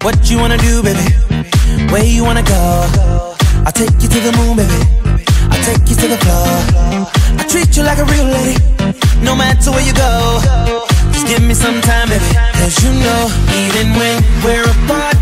What you wanna do, baby? Where you wanna go? I'll take you to the moon, baby. I'll take you to the floor. I treat you like a real lady, no matter where you go. Just give me some time, baby. 'Cause you know, even when we're apart,